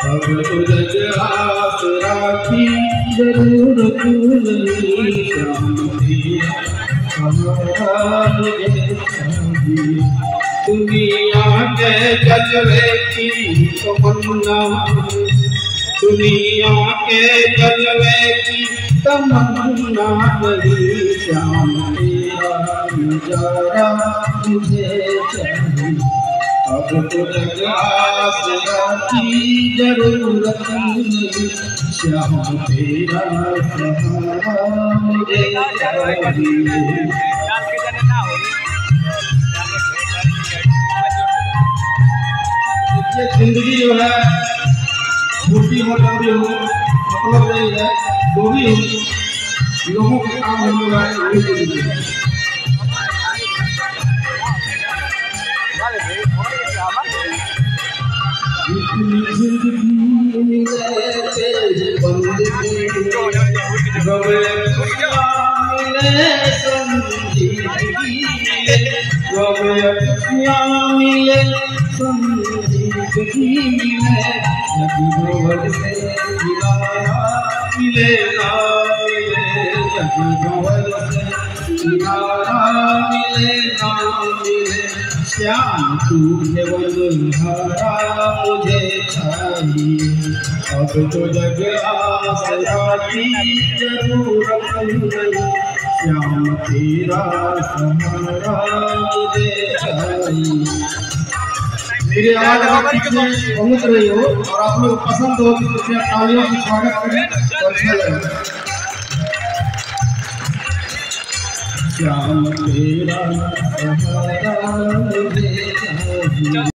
अब तो जग आस राखी जरूरत नहीं, श्याम तेरा हमारा मुझे चाहिए। दुनिया के जलवे की तमन्ना, दुनिया के जलवे की तमन्ना नहीं, श्याम तेरा नजारा मुझे चाहिए। अब तो जग आस राखी जरूरत नहीं, श्याम तेरा सहारा मुझे चाहिए। जिंदगी जो है छोटी मोटी हो, मतलब नहीं है, जो भी हो लोगों के काम होने वाले वही जिंदगी है। इतनी जिंदगी मिले संजीवनी में, जगभर से किनारा मिले ना मिले, जगभर से किनारा मिले ना मिले, श्याम तू बंधारा मुझे चाहिए। अब तो जग आस राखी जरूरत नहीं, श्याम तेरा सहारा मुझे चाहिए। मेरी आवाज आप पीछे पहुंच रही हो और आप लोग पसंद हो तो कृपया तालियों से स्वागत करें और अच्छा लगे। श्याम तेरा सहारा मुझे चाहिए।